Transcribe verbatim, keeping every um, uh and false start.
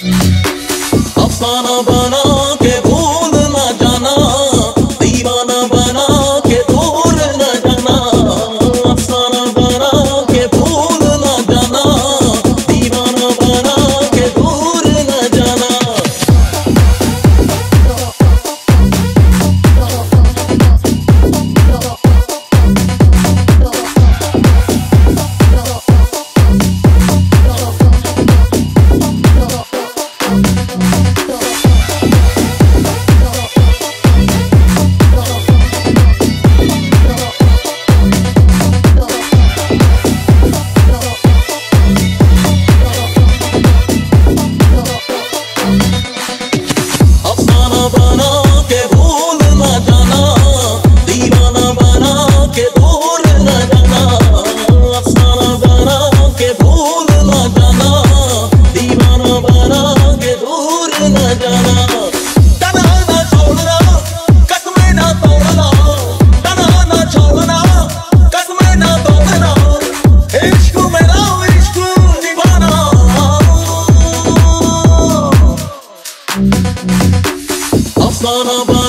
अफसाना बना के भूल न जाना, दीवाना बना के दूर न जाना। अफसाना बना के भूल न जाना, दीवाना बना के दूर न जाना। अफसाना बना के भूल न जाना, दीवाना बना के दूर न जाना। अफसाना बना के भूल न जाना, दीवाना बना के दूर न जाना। तन्हा न छोड़ना, कसमें न तोड़ना, तन्हा न छोड़ना, कसमें न तोड़ना। इश्क मेरा इश्क निभाना। अफसाना